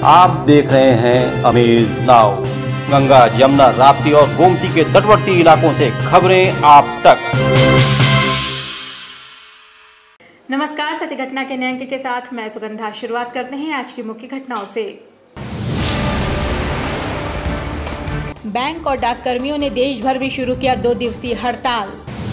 आप देख रहे हैं अमेज नाउ। गंगा, यमुना, राप्ती और गोमती के तटवर्ती इलाकों से खबरें आप तक। नमस्कार, सत्य घटना के नए अंक के साथ मैं सुगंधा। शुरुआत करते हैं आज की मुख्य घटनाओं से। बैंक और डाक कर्मियों ने देश भर में शुरू किया 2 दिवसीय हड़ताल।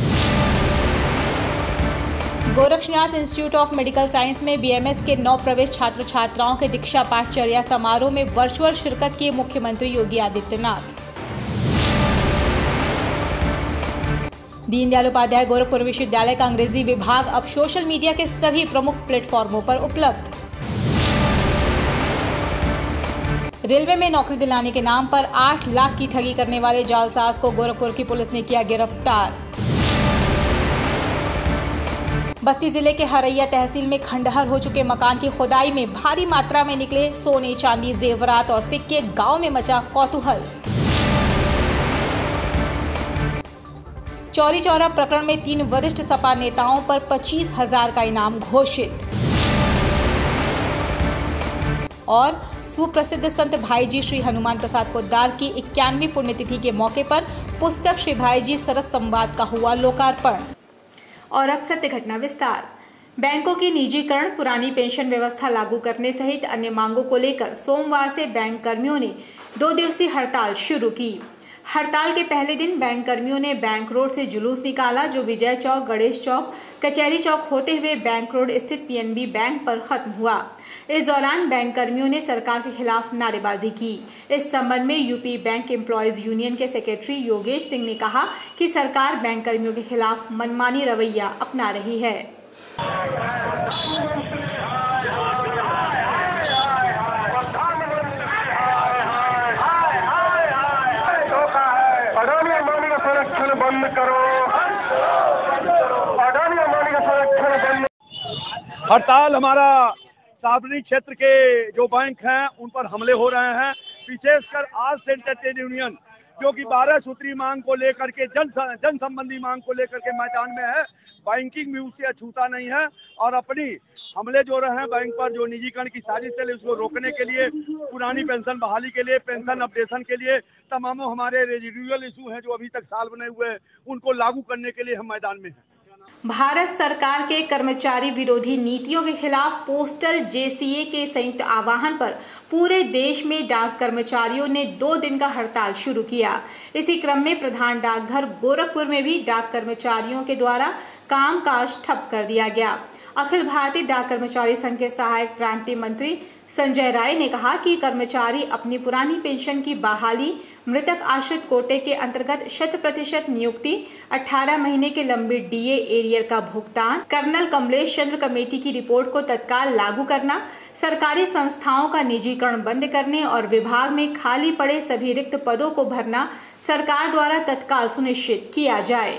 Gorakshnath institute of medical science में बीएमएस के 9 प्रवेश छात्र छात्राओं के दीक्षा पाठचर्या समारोह में वर्चुअल शिरकत किए मुख्यमंत्री योगी आदित्यनाथ। दीनदयाल उपाध्याय गोरखपुर विश्वविद्यालय का अंग्रेजी विभाग अब सोशल मीडिया के सभी प्रमुख प्लेटफॉर्मों पर उपलब्ध। रेलवे में नौकरी दिलाने के नाम पर 8 लाख की ठगी करने वाले जालसाज को गोरखपुर की पुलिस ने किया गिरफ्तार। बस्ती जिले के हरैया तहसील में खंडहर हो चुके मकान की खुदाई में भारी मात्रा में निकले सोने, चांदी, जेवरात और सिक्के। गांव में मचा कौतूहल। चौरी चौरा प्रकरण में 3 वरिष्ठ सपा नेताओं पर 25,000 का इनाम घोषित। और सुप्रसिद्ध संत भाईजी श्री हनुमान प्रसाद पोद्दार की 91वीं पुण्यतिथि के मौके पर पुस्तक श्री भाईजी सरस संवाद का हुआ लोकार्पण। और अब सत्य घटना विस्तार। बैंकों की निजीकरण, पुरानी पेंशन व्यवस्था लागू करने सहित अन्य मांगों को लेकर सोमवार से बैंक कर्मियों ने 2 दिवसीय हड़ताल शुरू की। हड़ताल के पहले दिन बैंक कर्मियों ने बैंक रोड से जुलूस निकाला, जो विजय चौक, गणेश चौक, कचहरी चौक होते हुए बैंक रोड स्थित पीएनबी बैंक पर खत्म हुआ। इस दौरान बैंक कर्मियों ने सरकार के खिलाफ नारेबाजी की। इस संबंध में यूपी बैंक एम्प्लॉयज यूनियन के सेक्रेटरी योगेश सिंह ने कहा कि सरकार बैंक कर्मियों के खिलाफ मनमानी रवैया अपना रही है। हड़ताल हमारा सार्वजनिक क्षेत्र के जो बैंक हैं उन पर हमले हो रहे हैं। विशेषकर आज सेंटर ट्रेड यूनियन जो कि 12 सूत्री मांग को लेकर के जन संबंधी मांग को लेकर के मैदान में है। बैंकिंग भी उससे अछूता नहीं है और अपनी हमले जो रहे हैं बैंक पर, जो निजीकरण की साजिश चले उसको रोकने के लिए, पुरानी पेंशन बहाली के लिए, पेंशन अपडेशन के लिए, तमाम हमारे रेजिडुअल इशू हैं जो अभी तक साल बने हुए हैं उनको लागू करने के लिए हम मैदान में हैं। भारत सरकार के कर्मचारी विरोधी नीतियों के खिलाफ पोस्टल जेसीए के संयुक्त आह्वान पर पूरे देश में डाक कर्मचारियों ने 2 दिन का हड़ताल शुरू किया। इसी क्रम में प्रधान डाकघर गोरखपुर में भी डाक कर्मचारियों के द्वारा कामकाज ठप कर दिया गया। अखिल भारतीय डाक कर्मचारी संघ के सहायक प्रांतीय मंत्री संजय राय ने कहा कि कर्मचारी अपनी पुरानी पेंशन की बहाली, मृतक आश्रित कोटे के अंतर्गत 100% नियुक्ति, 18 महीने के लंबित डीए एरियर का भुगतान, कर्नल कमलेश चंद्र कमेटी की रिपोर्ट को तत्काल लागू करना, सरकारी संस्थाओं का निजीकरण बंद करने और विभाग में खाली पड़े सभी रिक्त पदों को भरना सरकार द्वारा तत्काल सुनिश्चित किया जाए।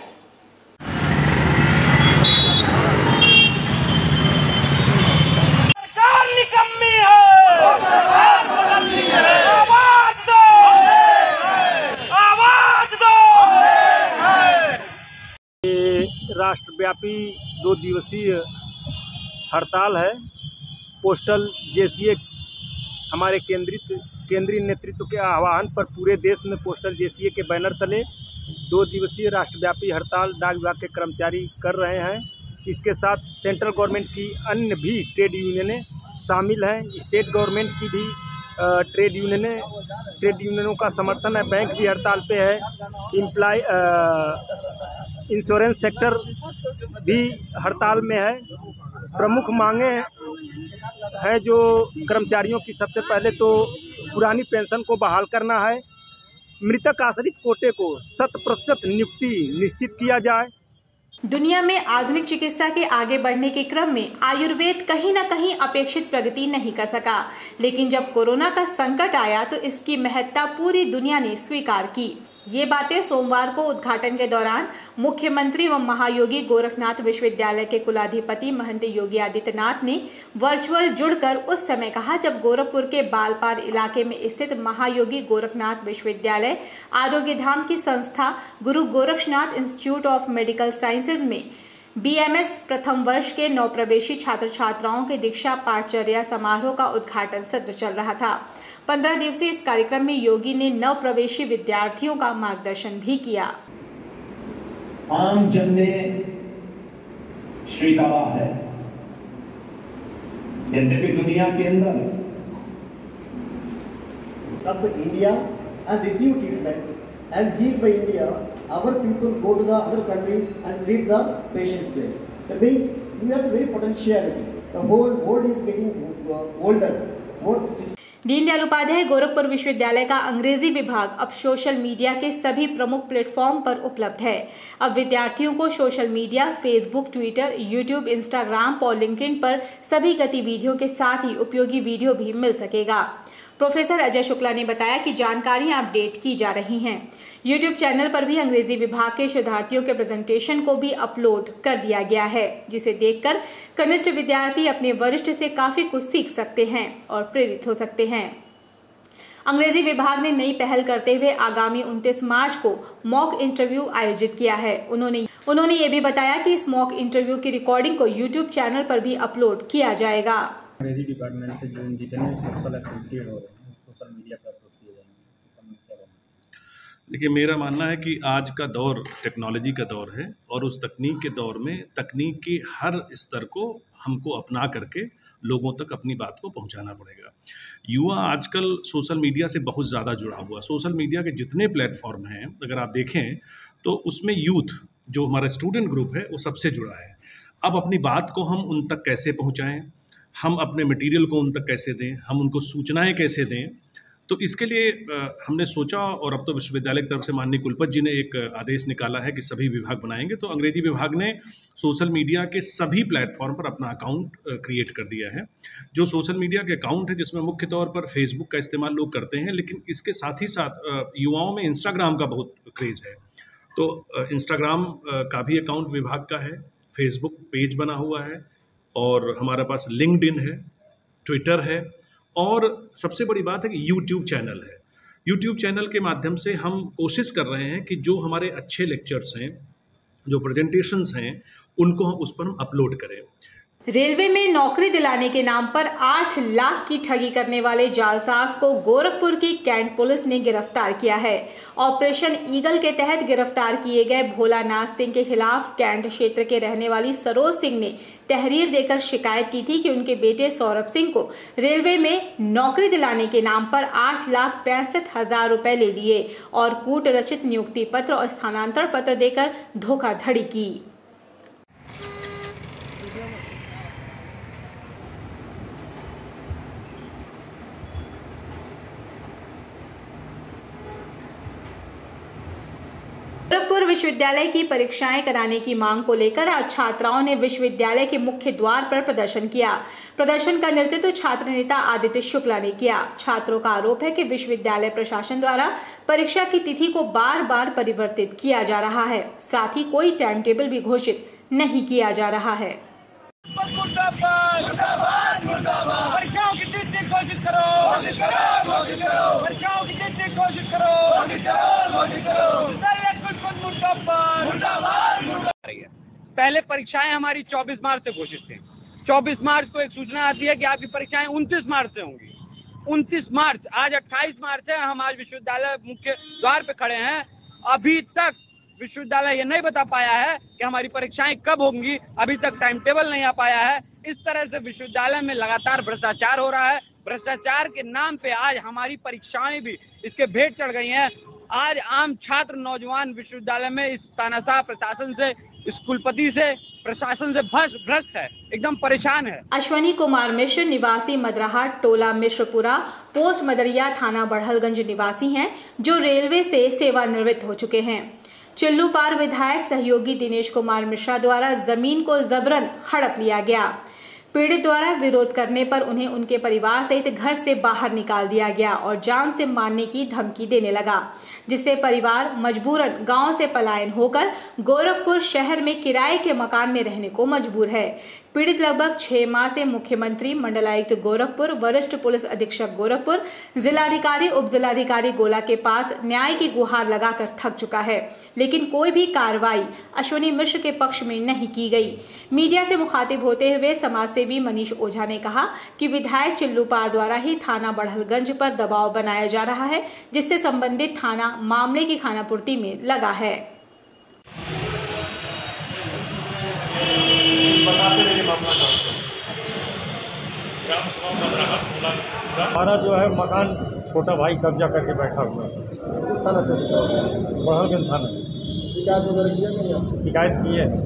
राष्ट्रव्यापी 2 दिवसीय हड़ताल है। पोस्टल जेसीए हमारे केंद्रीय नेतृत्व के आह्वान पर पूरे देश में पोस्टल जेसीए के बैनर तले 2 दिवसीय राष्ट्रव्यापी हड़ताल डाक विभाग के कर्मचारी कर रहे हैं। इसके साथ सेंट्रल गवर्नमेंट की अन्य भी ट्रेड यूनियनें शामिल हैं। स्टेट गवर्नमेंट की भी ट्रेड यूनियनों का समर्थन है। बैंक भी हड़ताल पे है। इंश्योरेंस सेक्टर भी हड़ताल में है। प्रमुख मांगे हैं जो कर्मचारियों की, सबसे पहले तो पुरानी पेंशन को बहाल करना है। मृतक आश्रित कोटे को 100% नियुक्ति निश्चित किया जाए। दुनिया में आधुनिक चिकित्सा के आगे बढ़ने के क्रम में आयुर्वेद कहीं न कहीं अपेक्षित प्रगति नहीं कर सका, लेकिन जब कोरोना का संकट आया तो इसकी महत्ता पूरी दुनिया ने स्वीकार की। ये बातें सोमवार को उद्घाटन के दौरान मुख्यमंत्री व महायोगी गोरखनाथ विश्वविद्यालय के कुलाधिपति महंत योगी आदित्यनाथ ने वर्चुअल जुड़कर उस समय कहा जब गोरखपुर के बालपार इलाके में स्थित महायोगी गोरखनाथ विश्वविद्यालय आरोग्य धाम की संस्था Guru Gorakshnath institute of medical sciences में बीएमएस प्रथम वर्ष के नवप्रवेशी छात्र छात्राओं के दीक्षा पाठचर्या समारोह का उद्घाटन सत्र चल रहा था। 15 दिवसीय इस कार्यक्रम में योगी ने नवप्रवेशी विद्यार्थियों का मार्गदर्शन भी किया। आम जन ने स्वीकारा है, यद्यपि दुनिया के अंदर of India and receive treatment and healed by India, our people go to the other countries and treat the patients there. That means we have a very potentiality. The whole world is getting older. Deendayal Upadhyay Gorakhpur विश्वविद्यालय का अंग्रेजी विभाग अब social media के सभी प्रमुख platform पर उपलब्ध है। अब विद्यार्थियों को social media, Facebook, Twitter, YouTube, Instagram और लिंक्डइन पर सभी गतिविधियों के साथ ही उपयोगी वीडियो भी मिल सकेगा। प्रोफेसर अजय शुक्ला ने बताया कि जानकारियां अपडेट की जा रही हैं। यूट्यूब चैनल पर भी अंग्रेजी विभाग के शोधार्थियों के प्रेजेंटेशन को भी अपलोड कर दिया गया है, जिसे देखकर कनिष्ठ विद्यार्थी अपने वरिष्ठ से काफी कुछ सीख सकते हैं और प्रेरित हो सकते हैं। अंग्रेजी विभाग ने नई पहल करते हुए आगामी 29 मार्च को मॉक इंटरव्यू आयोजित किया है। उन्होंने ये भी बताया कि इस मॉक इंटरव्यू की रिकॉर्डिंग को यूट्यूब चैनल पर भी अपलोड किया जाएगा। अंग्रेजी डिपार्टमेंट से जो जितने सोशल एक्टिविटी हो रहे हैं सोशल मीडिया पर अपलोड किए जाएंगे। देखिए, मेरा मानना है कि आज का दौर टेक्नोलॉजी का दौर है और उस तकनीक के दौर में तकनीक के हर स्तर को हमको अपना करके लोगों तक अपनी बात को पहुंचाना पड़ेगा। युवा आजकल सोशल मीडिया से बहुत ज़्यादा जुड़ा हुआ। सोशल मीडिया के जितने प्लेटफॉर्म हैं अगर आप देखें तो उसमें यूथ जो हमारा स्टूडेंट ग्रुप है वो सबसे जुड़ा है। अब अपनी बात को हम उन तक कैसे पहुँचाएँ, हम अपने मटेरियल को उन तक कैसे दें, हम उनको सूचनाएं कैसे दें, तो इसके लिए हमने सोचा और अब तो विश्वविद्यालय की तरफ से माननीय कुलपति जी ने एक आदेश निकाला है कि सभी विभाग बनाएंगे। तो अंग्रेजी विभाग ने सोशल मीडिया के सभी प्लेटफॉर्म पर अपना अकाउंट क्रिएट कर दिया है। जो सोशल मीडिया के अकाउंट है जिसमें मुख्य तौर पर फेसबुक का इस्तेमाल लोग करते हैं, लेकिन इसके साथ ही साथ युवाओं में इंस्टाग्राम का बहुत क्रेज़ है। तो इंस्टाग्राम का भी अकाउंट विभाग का है, फेसबुक पेज बना हुआ है और हमारे पास लिंक्डइन है, ट्विटर है और सबसे बड़ी बात है कि यूट्यूब चैनल है। यूट्यूब चैनल के माध्यम से हम कोशिश कर रहे हैं कि जो हमारे अच्छे लेक्चर्स हैं, जो प्रेजेंटेशंस हैं, उनको हम उस पर हम अपलोड करें। रेलवे में नौकरी दिलाने के नाम पर 8 लाख की ठगी करने वाले जालसाज को गोरखपुर की कैंट पुलिस ने गिरफ्तार किया है। ऑपरेशन ईगल के तहत गिरफ्तार किए गए भोलानाथ सिंह के खिलाफ कैंट क्षेत्र के रहने वाली सरोज सिंह ने तहरीर देकर शिकायत की थी कि उनके बेटे सौरभ सिंह को रेलवे में नौकरी दिलाने के नाम पर 8,65,000 रुपए ले लिए और कूट रचित नियुक्ति पत्र और स्थानांतरण पत्र देकर धोखाधड़ी की। गोरखपुर विश्वविद्यालय की परीक्षाएं कराने की मांग को लेकर आज छात्राओं ने विश्वविद्यालय के मुख्य द्वार पर प्रदर्शन किया। प्रदर्शन का नेतृत्व छात्र नेता आदित्य शुक्ला ने किया। छात्रों का आरोप है कि विश्वविद्यालय प्रशासन द्वारा परीक्षा की तिथि को बार बार परिवर्तित किया जा रहा है, साथ ही कोई टाइम टेबल भी घोषित नहीं किया जा रहा है। पहले परीक्षाएं हमारी 24 मार्च से घोषित थी। 24 मार्च को एक सूचना आती है कि आपकी परीक्षाएं 29 मार्च से होंगी। 29 मार्च, आज 28 मार्च है, हम आज विश्वविद्यालय मुख्य द्वार पे खड़े हैं। अभी तक विश्वविद्यालय ये नहीं बता पाया है कि हमारी परीक्षाएं कब होंगी, अभी तक टाइम टेबल नहीं आ पाया है। इस तरह से विश्वविद्यालय में लगातार भ्रष्टाचार हो रहा है। भ्रष्टाचार के नाम पे आज हमारी परीक्षाएं भी इसके भेंट चढ़ गई हैं। आज आम छात्र नौजवान विश्वविद्यालय में इस तानाशाह प्रशासन से, इस कुलपति से, प्रशासन से भ्रष्ट है, एकदम परेशान है। अश्वनी कुमार मिश्र निवासी मदराहाट टोला मिश्रपुरा पोस्ट मदरिया थाना बढ़लगंज निवासी हैं, जो रेलवे से सेवानिवृत्त हो चुके हैं। चिल्लूपार विधायक सहयोगी दिनेश कुमार मिश्रा द्वारा जमीन को जबरन हड़प लिया गया। पीड़ित द्वारा विरोध करने पर उन्हें उनके परिवार सहित घर से बाहर निकाल दिया गया और जान से मारने की धमकी देने लगा, जिससे परिवार मजबूरन गांव से पलायन होकर गोरखपुर शहर में किराए के मकान में रहने को मजबूर है। पीड़ित लगभग 6 माह से मुख्यमंत्री, मंडलायुक्त गोरखपुर, वरिष्ठ पुलिस अधीक्षक गोरखपुर, जिलाधिकारी, उप जिलाधिकारी गोला के पास न्याय की गुहार लगाकर थक चुका है, लेकिन कोई भी कार्रवाई अश्विनी मिश्र के पक्ष में नहीं की गई। मीडिया से मुखातिब होते हुए समाजसेवी मनीष ओझा ने कहा कि विधायक चिल्लूपार द्वारा ही थाना बढ़लगंज पर दबाव बनाया जा रहा है, जिससे संबंधित थाना मामले की खानापूर्ति में लगा है। हमारा जो है मकान छोटा भाई कब्जा करके बैठा हुआ है। बढ़लगंज थाना शिकायत वगैरह किया? शिकायत की है।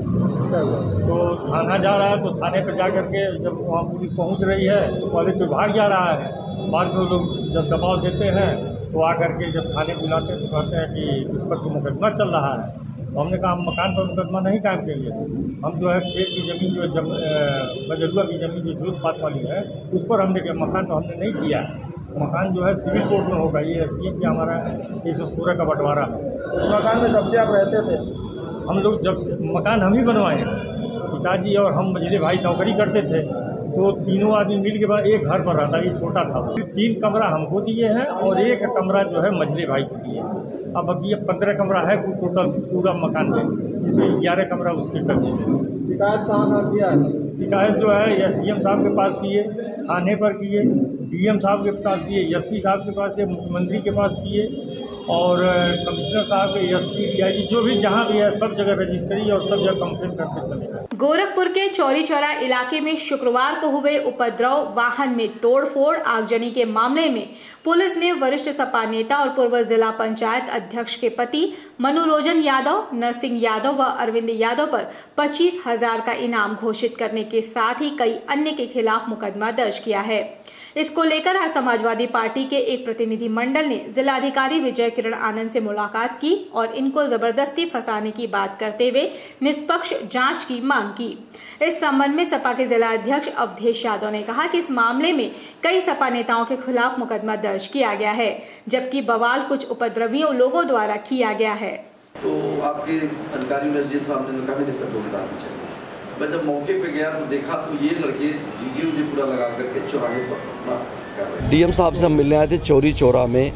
तो थाना जा रहा है, तो थाने पर जा करके जब वहाँ पुलिस पहुँच रही है तो पहले तो भाग जा रहा है, बाद में वो लोग जब दबाव देते हैं तो आकर के जब थाने बुलाते हैं तो कहते हैं कि इस पर तो मुकदमा चल रहा है। तो हमने कहा हम मकान पर मुकदमा नहीं कायम करेंगे, हम जो है खेत की ज़मीन जो बजरुआ की ज़मीन जो जोत पात वाली है उस पर हमने किया, मकान तो हमने नहीं किया। मकान जो है सिविल कोर्ट में होगा, ये SDM का हमारा 116 का बंटवारा है। उस मकान में जब से आप रहते थे? हम लोग जब से मकान हम ही बनवाए, पिताजी और हम मझले भाई नौकरी करते थे, तो तीनों आदमी मिल के बाद एक घर पर रहता, ये छोटा था। 3 कमरा हमको दिए हैं और 1 कमरा जो है मझले भाई को दिए हैं। अब बाकी 15 कमरा है टोटल पूरा मकान में, जिसमें 11 कमरा उसके कब्जे में। शिकायत कहाँ किया? शिकायत जो है SDM साहब के पास किए, थाने पर किए, DM साहब के पास किए, SP साहब के पास किए, मुख्यमंत्री के पास किए और कमिश्नर साहब के, SP DIG जो भी जहाँ भी है सब जगह रजिस्ट्री और सब जगह कंप्लेन करते चले गए। गोरखपुर के चौरी चौरा इलाके में शुक्रवार को हुए उपद्रव, वाहन में तोड़फोड़, आगजनी के मामले में पुलिस ने वरिष्ठ सपा नेता और पूर्व जिला पंचायत अध्यक्ष के पति मनोरोजन यादव, नरसिंह यादव व अरविंद यादव पर 25,000 का इनाम घोषित करने के साथ ही कई अन्य के खिलाफ मुकदमा दर्ज किया है। इसको लेकर आज समाजवादी पार्टी के एक प्रतिनिधि मंडल ने जिलाधिकारी विजय किरण आनंद से मुलाकात की और इनको जबरदस्ती फंसाने की बात करते हुए निष्पक्ष जांच की मांग की। इस संबंध में सपा के जिला अध्यक्ष अवधेश यादव ने कहा कि इस मामले में कई सपा नेताओं के खिलाफ मुकदमा दर्ज किया गया है, जबकि बवाल कुछ उपद्रवियों लोगों द्वारा किया गया है। तो आपके अधिकारी SDM साहब ने कहा नहीं सर, 2 मिनट चाहिए। मैं जब मौके पे गया तो देखा तो ये लड़के डीजे पूरा लगा करके चौराहे पर कर रहे। DM साहब से हम मिलने आए थे चौरी चौरा में।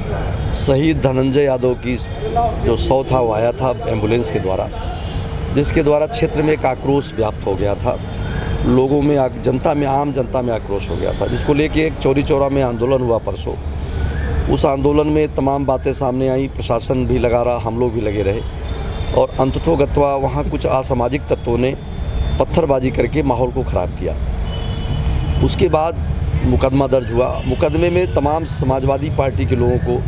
शहीद धनंजय यादव की जो शव था वो आया था एम्बुलेंस के द्वारा, जिसके द्वारा क्षेत्र में एक आक्रोश व्याप्त हो गया था। लोगों में, जनता में, आम जनता में आक्रोश हो गया था, जिसको लेके एक चौरी चौरा में आंदोलन हुआ परसों। उस आंदोलन में तमाम बातें सामने आई, प्रशासन भी लगा रहा, हम लोग भी लगे रहे और अंततोगत्वा वहाँ कुछ असामाजिक तत्वों ने पत्थरबाजी करके माहौल को ख़राब किया। उसके बाद मुकदमा दर्ज हुआ। मुकदमे में तमाम समाजवादी पार्टी के लोगों को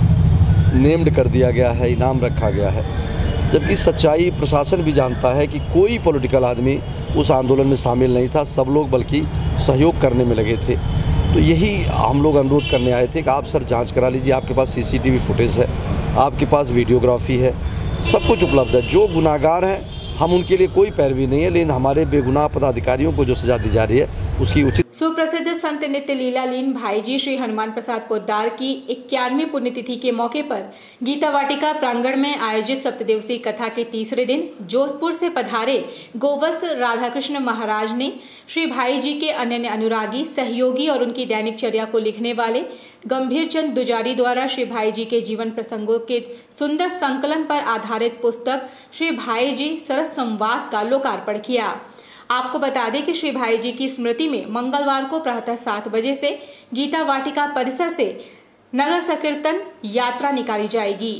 नेम्ड कर दिया गया है, इनाम रखा गया है, जबकि सच्चाई प्रशासन भी जानता है कि कोई पॉलिटिकल आदमी उस आंदोलन में शामिल नहीं था, सब लोग बल्कि सहयोग करने में लगे थे। तो यही हम लोग अनुरोध करने आए थे कि आप सर जांच करा लीजिए, आपके पास CCTV फुटेज है, आपके पास वीडियोग्राफी है, सब कुछ उपलब्ध है। जो गुनाहगार हैं हम उनके लिए कोई पैरवी नहीं है, लेकिन हमारे बेगुनाह पदाधिकारियों को जो सजा दी जा रही है उसकी उचित। सुप्रसिद्ध संत नित्य लीलालीन भाईजी श्री हनुमान प्रसाद पोद्दार की 51वीं पुण्यतिथि के मौके पर गीता वाटिका प्रांगण में आयोजित सप्तदिवसीय कथा के तीसरे दिन जोधपुर से पधारे गोवस्त राधाकृष्ण महाराज ने श्री भाईजी के अनन्य अनुरागी, सहयोगी और उनकी दैनिक चर्या को लिखने वाले गंभीर चंद दुजारी द्वारा श्री भाईजी के जीवन प्रसंगों के सुंदर संकलन पर आधारित पुस्तक श्री भाईजी सरस संवाद का लोकार्पण किया। आपको बता दें कि श्री भाईजी की स्मृति में मंगलवार को प्रातः 7 बजे से गीता वाटिका परिसर से नगर संकीर्तन यात्रा निकाली जाएगी।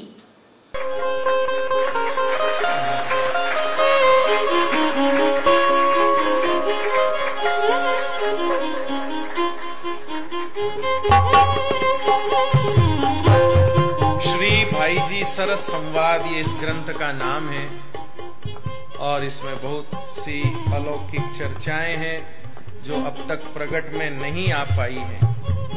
श्री भाईजी सरस संवाद ये इस ग्रंथ का नाम है और इसमें बहुत सी अलौकिक चर्चाएं हैं जो अब तक प्रकट में नहीं आ पाई हैं।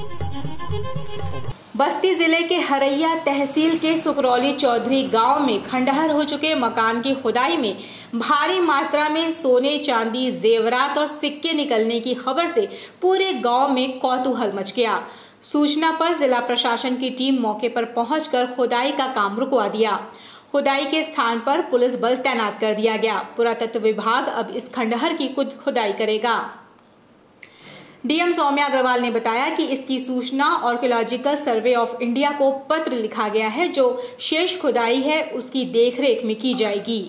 बस्ती जिले के हरैया तहसील के सुकरौली चौधरी गांव में खंडहर हो चुके मकान की खुदाई में भारी मात्रा में सोने, चांदी, जेवरात और सिक्के निकलने की खबर से पूरे गांव में कौतूहल मच गया। सूचना पर जिला प्रशासन की टीम मौके पर पहुंचकर खुदाई का काम रुकवा दिया। खुदाई के स्थान पर पुलिस बल तैनात कर दिया गया। पुरातत्व विभाग अब इस खंडहर की खुदाई करेगा। डीएम सौम्या अग्रवाल ने बताया कि इसकी सूचना आर्कियोलॉजिकल सर्वे ऑफ इंडिया को पत्र लिखा गया है, जो शेष खुदाई है उसकी देखरेख में की जाएगी।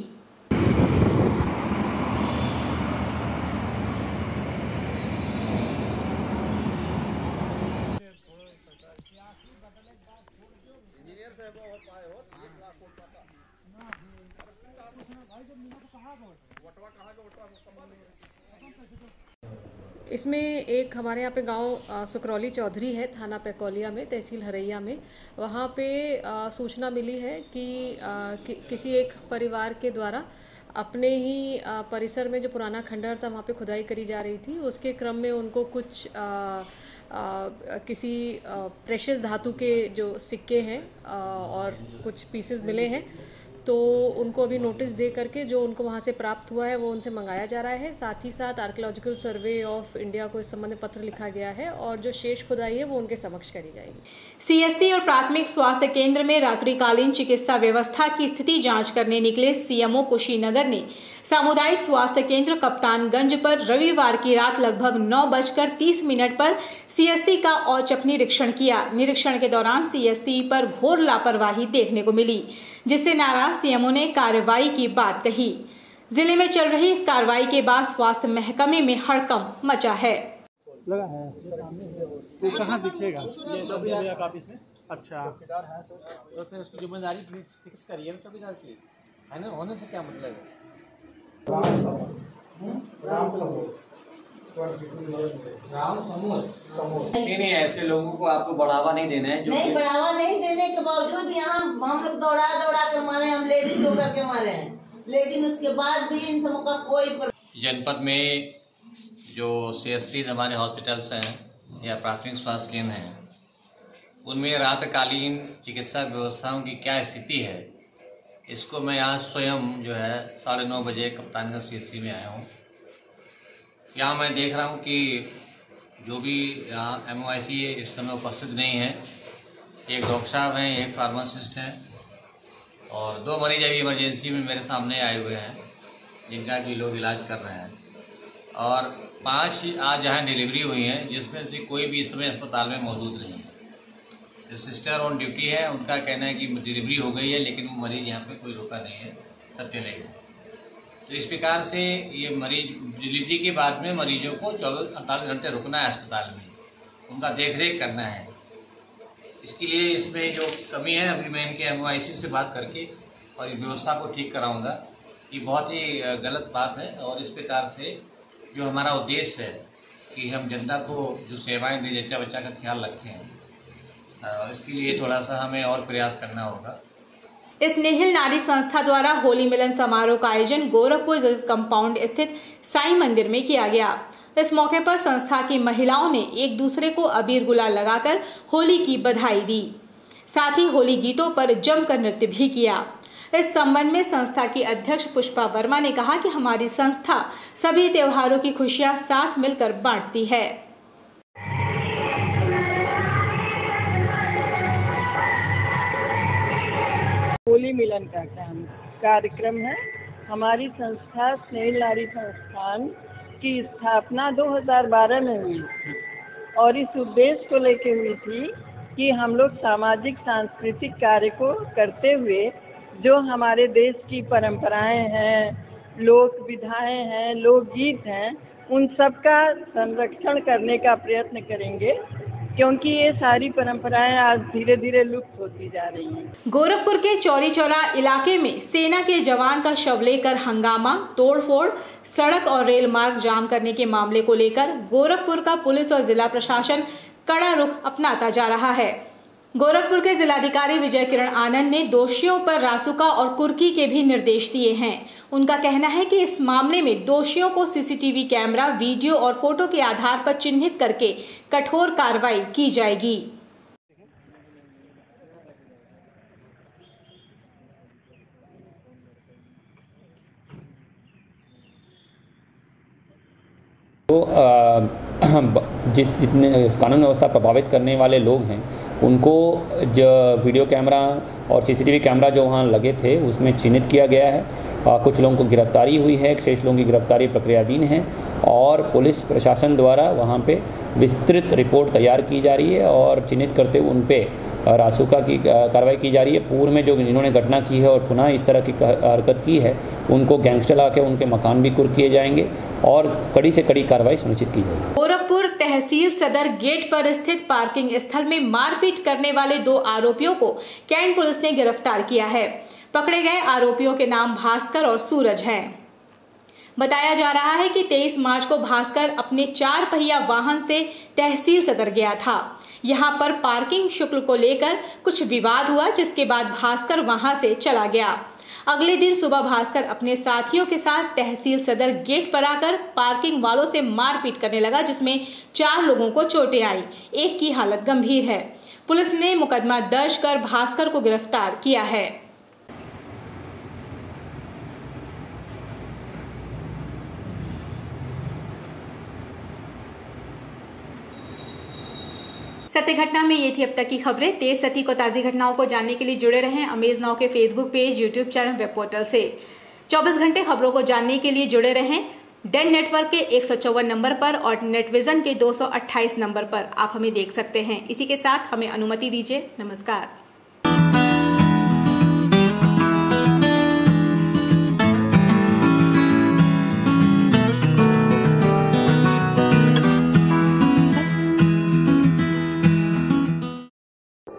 इसमें एक हमारे यहाँ पे गांव सुकरौली चौधरी है, थाना पेकोलिया में, तहसील हरैया में। वहाँ पे सूचना मिली है कि किसी एक परिवार के द्वारा अपने ही परिसर में जो पुराना खंडहर था वहाँ पे खुदाई करी जा रही थी। उसके क्रम में उनको कुछ किसी प्रेशियस धातु के जो सिक्के हैं और कुछ पीसेस मिले हैं, तो उनको अभी नोटिस दे करके जो उनको वहाँ से प्राप्त हुआ है वो उनसे मंगाया जा रहा है। साथ ही साथ आर्कियोलॉजिकल सर्वे ऑफ इंडिया को इस संबंध में पत्र लिखा गया है और जो शेष खुदाई है वो उनके समक्ष करी जाएगी। सीएससी और प्राथमिक स्वास्थ्य केंद्र में रात्रिकालीन चिकित्सा व्यवस्था की स्थिति जांच करने निकले सीएमओ कुशीनगर ने सामुदायिक स्वास्थ्य केंद्र कप्तानगंज पर रविवार की रात लगभग 9:30 पर सीएससी का औचक निरीक्षण किया। निरीक्षण के दौरान सीएससी पर घोर लापरवाही देखने को मिली, जिससे नाराज सीएमओ ने कार्रवाई की बात कही। जिले में चल रही इस कार्रवाई के बाद स्वास्थ्य महकमे में हड़कंप मचा है। लगा है तो कहाँ दिखेगा? ये सब ये काफी से अच्छा, तो फिर उसकी जिम्मेदारी फिक्स करिए ना, कभी है ना, होने से क्या मतलब है? नहीं, ऐसे लोगों को आपको बढ़ावा नहीं देना है। नहीं, बढ़ावा नहीं देने के बावजूद भी यहाँ हम लोग दौड़ा कर मारे, हम लेडीज होकर के मारे हैं, लेकिन उसके बाद भी इन सबों का कोई जनपद में जो सीएससी हमारे हॉस्पिटल्स हैं या प्राथमिक स्वास्थ्य केंद्र हैं, उनमें रातकालीन चिकित्सा व्यवस्थाओं की क्या स्थिति है, इसको मैं आज स्वयं जो है 9:30 बजे कप्तानगंज सीएससी में आया हूँ। यहाँ मैं देख रहा हूँ कि जो भी यहाँ MOIC इस समय उपस्थित नहीं है, एक डॉक्टर साहब हैं, एक फार्मासिस्ट हैं और 2 मरीज अभी इमरजेंसी में मेरे सामने आए हुए हैं, जिनका कि लोग इलाज कर रहे हैं, और 5 आज यहाँ डिलीवरी हुई हैं, जिसमें से कोई भी इस समय अस्पताल में मौजूद नहीं है। जो सिस्टर ऑन ड्यूटी है, उनका कहना है कि डिलीवरी हो गई है, लेकिन वो मरीज यहाँ पे कोई रुका नहीं है, सब चले गए। तो इस प्रकार से ये मरीज डिलीवरी के बाद में मरीजों को 48 घंटे रुकना है अस्पताल में, उनका देखरेख करना है। इसके लिए इसमें जो कमी है, अभी मैं इनके MOIC से बात करके और ये व्यवस्था को ठीक कराऊंगा। ये बहुत ही गलत बात है और इस प्रकार से जो हमारा उद्देश्य है कि हम जनता को जो सेवाएं दें, जच्चा बच्चा का ख्याल रखें, इसके लिए थोड़ा सा हमें और प्रयास करना होगा। इस निहिल नारी संस्था द्वारा होली मिलन समारोह का आयोजन गोरखपुर जज कंपाउंड स्थित साईं मंदिर में किया गया। इस मौके पर संस्था की महिलाओं ने एक दूसरे को अबीर गुलाल लगाकर होली की बधाई दी, साथ ही होली गीतों पर जमकर नृत्य भी किया। इस संबंध में संस्था की अध्यक्ष पुष्पा वर्मा ने कहा कि हमारी संस्था सभी त्योहारों की खुशियां साथ मिलकर बांटती है। होली मिलन का कार्यक्रम है। हमारी संस्था स्नेहिल नारी संस्थान की स्थापना 2012 में हुई थी और इस उद्देश्य को लेके हुई थी कि हम लोग सामाजिक सांस्कृतिक कार्य को करते हुए जो हमारे देश की परंपराएं हैं, लोक विधाएं हैं, लोकगीत हैं, उन सब का संरक्षण करने का प्रयत्न करेंगे, क्योंकि ये सारी परंपराएं आज धीरे धीरे लुप्त होती जा रही हैं। गोरखपुर के चौरी चौरा इलाके में सेना के जवान का शव लेकर हंगामा, तोड़फोड़, सड़क और रेल मार्ग जाम करने के मामले को लेकर गोरखपुर का पुलिस और जिला प्रशासन कड़ा रुख अपनाता जा रहा है। गोरखपुर के जिलाधिकारी विजय किरण आनंद ने दोषियों पर रासुका और कुर्की के भी निर्देश दिए हैं। उनका कहना है कि इस मामले में दोषियों को सीसीटीवी कैमरा, वीडियो और फोटो के आधार पर चिन्हित करके कठोर कार्रवाई की जाएगी। तो जितने कानून व्यवस्था प्रभावित करने वाले लोग हैं उनको जो वीडियो कैमरा और सीसीटीवी कैमरा जो वहाँ लगे थे उसमें चिन्हित किया गया है। कुछ लोगों को गिरफ्तारी हुई है, शेष लोगों की गिरफ्तारी प्रक्रियाधीन है और पुलिस प्रशासन द्वारा वहाँ पे विस्तृत रिपोर्ट तैयार की जा रही है और चिन्हित करते हुए उन पे रासुका की कार्रवाई की जा रही है। पूर्व में जो इन्होंने घटना की है और पुनः इस तरह की हरकत की है उनको गैंगस्टर ला के उनके मकान भी कुर्क किए जाएंगे और कड़ी से कड़ी कार्रवाई सुनिश्चित की जाएगी। गोरखपुर तहसील सदर गेट पर स्थित पार्किंग स्थल में मारपीट करने वाले 2 आरोपियों को कैंट पुलिस ने गिरफ्तार किया है। पकड़े गए आरोपियों के नाम भास्कर और सूरज हैं। बताया जा रहा है कि 23 मार्च को भास्कर अपने 4 पहिया वाहन से तहसील सदर गया था। यहां पर पार्किंग शुल्क को लेकर कुछ विवाद हुआ, जिसके बाद भास्कर वहां से चला गया। अगले दिन सुबह भास्कर अपने साथियों के साथ तहसील सदर गेट पर आकर पार्किंग वालों से मारपीट करने लगा, जिसमें 4 लोगों को चोटें आई। एक की हालत गंभीर है। पुलिस ने मुकदमा दर्ज कर भास्कर को गिरफ्तार किया है। सत्य घटना में ये थी अब तक की खबरें। तेज सटीक और ताज़ी घटनाओं को जानने के लिए जुड़े रहें अमेज नाउ के Facebook page, YouTube channel, web portal से। 24 घंटे खबरों को जानने के लिए जुड़े रहें डेन नेटवर्क के 154 नंबर पर और नेटविजन के 228 नंबर पर आप हमें देख सकते हैं। इसी के साथ हमें अनुमति दीजिए। नमस्कार।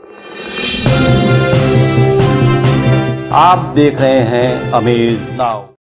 आप देख रहे हैं अमेज नाउ।